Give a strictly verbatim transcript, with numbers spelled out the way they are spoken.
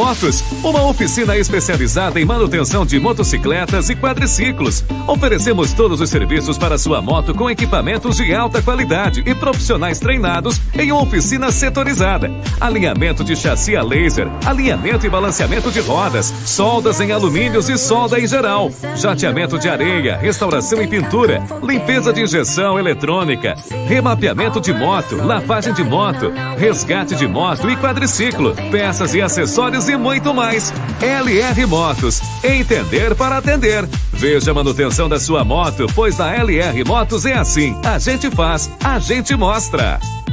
Motos, uma oficina especializada em manutenção de motocicletas e quadriciclos. Oferecemos todos os serviços para sua moto com equipamentos de alta qualidade e profissionais treinados em uma oficina setorizada. Alinhamento de chassi a laser, alinhamento e balanceamento de rodas, soldas em alumínios e solda em geral, jateamento de areia, restauração e pintura, limpeza de injeção eletrônica, remapeamento de moto, lavagem de moto, resgate de moto e quadriciclo, peças e acessórios e muito mais. L R Motos, entender para atender. Veja a manutenção da sua moto, pois na L R Motos é assim. A gente faz, a gente mostra.